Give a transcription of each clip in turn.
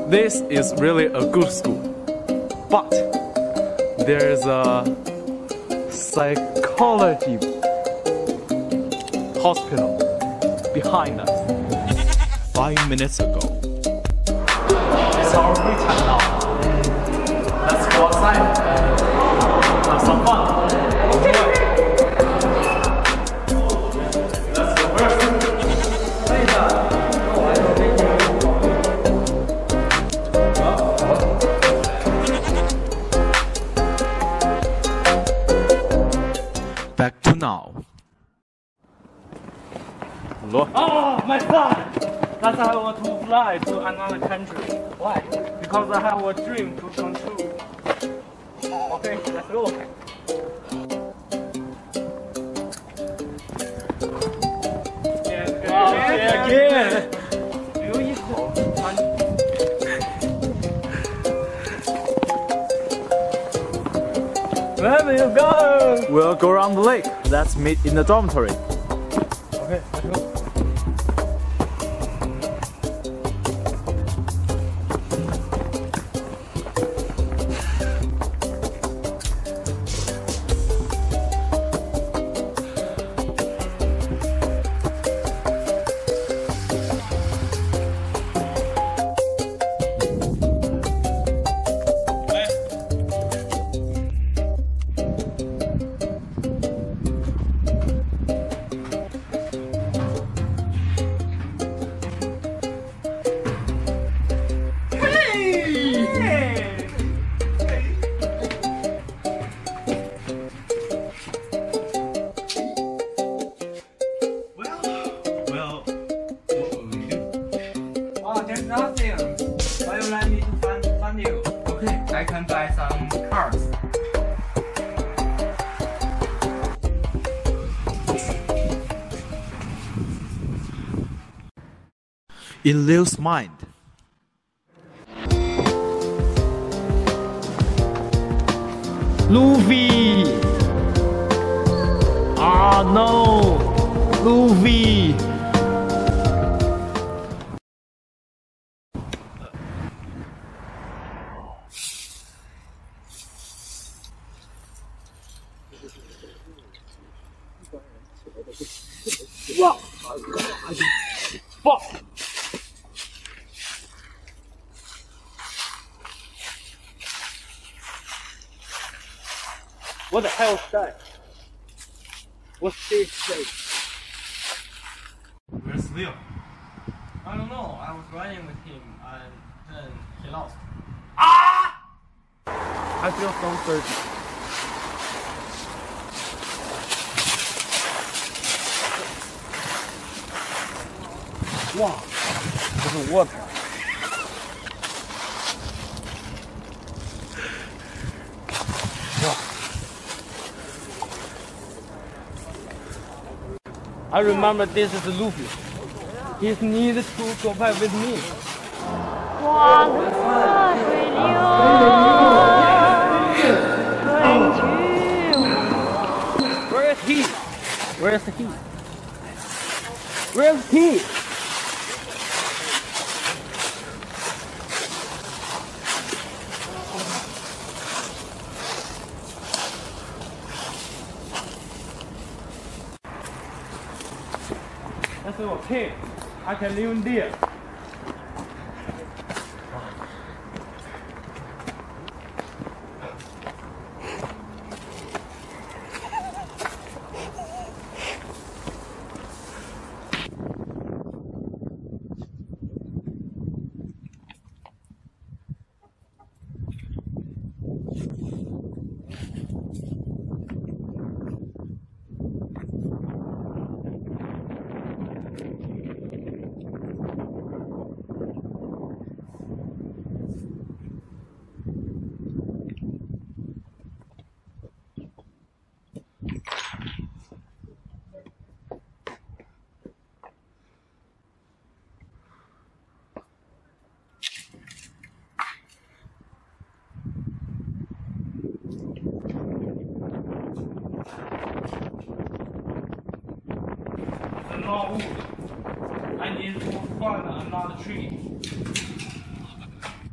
This is really a good school, but there is a psychology hospital behind us. 5 minutes ago. It's our free time now. Let's go outside and have some fun. Okay. Let's go first. Back to now. Oh, my son! That's why I want to fly to another country. Why? Because I have a dream to come true. Okay, let's go. Again. 留一口。Where will you go? We'll go around the lake. Let's meet in the dormitory. Okay, let's go. There's nothing. Why you like me to find you? Okay, I can buy some cars. In Leo's mind. Luffy! Ah no! Luffy! Wow! Fuck! What the hell is that? What's this place? Where's Leo? I don't know. I was running with him and then he lost. Ah! I feel so thirsty. Wow, this is water. Wow. I remember this is Luffy. He needs to compete with me. 黄河水流春去无。 Where is he? Where is he? Where is he? That's okay. I can live in there. raw wood. I need to find another tree.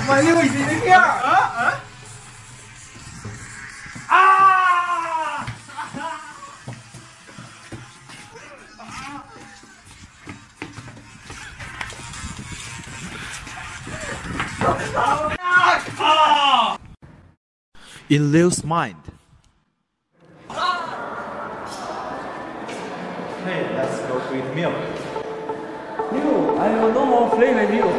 买六级的片儿。 In Leo's mind. Hey, let's go to eat milk. Leo, I will no more play with you.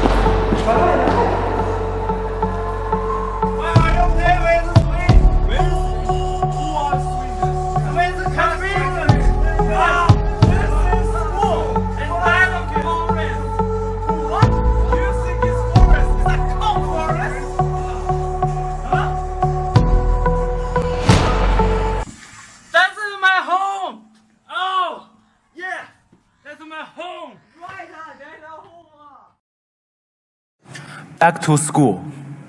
Why are you playing with the swing? Who are swingers? With the computer. This is school. It's not a forest. What? You think it's forest? It's a cow forest. Huh? That's my home. Oh, yeah. That's my home. Right, that's our home. Back to school.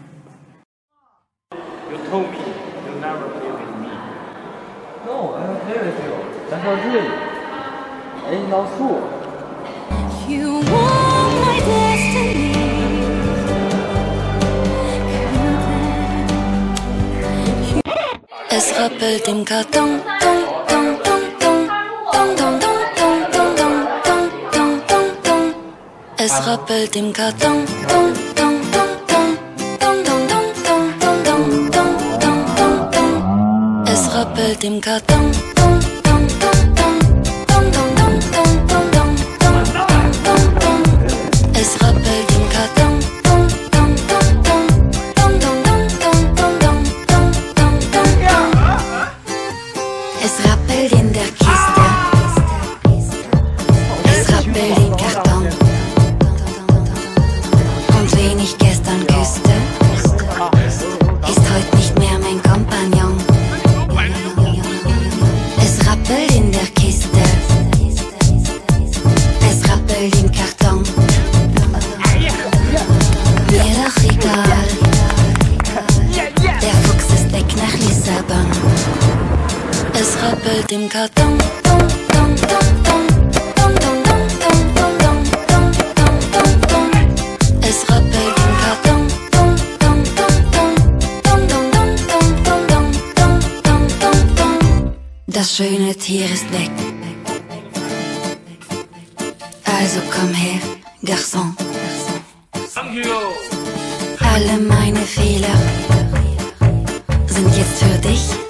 You told me you'll never play with me. No, I will play with you. That's our dream. In our school. You are my destiny. Es rappelt im Karton, dong, dong, dong, dong, dong, dong, dong, dong, dong, dong, dong, dong, dong. Es rappelt im Karton, dong, dong, dong, dong, dong, dong, dong, dong, dong, dong, dong, dong, dong. Es rappelt im Karton, dong, dong, dong, dong, dong, dong, dong, dong, dong, dong, dong, dong, dong. Es rappelt im Karton, dong, dong, dong, dong, dong, dong, dong, dong, dong, dong, dong, dong, dong. Es rappelt in der Kiste. Es rappelt im Karton. Und wen ich gestern küsste, ist heute nicht mehr mein Kompagnon. Es rappelt in der Kiste. Es rappelt im Karton. Mir doch egal. Der Fuchs ist weg nach Lissabon. Es rappelt im Karton. Dong, dong, dong, dong. Dong, dong, dong, dong, dong, dong, dong, dong, dong, dong. Es rappelt im Karton. Dong, dong, dong, dong. Dong, dong, dong, dong, dong, dong, dong, dong, dong, dong. Das schöne Tier ist weg. Also komm her, Garçon. Thank you. Alle meine Fehler sind jetzt für dich.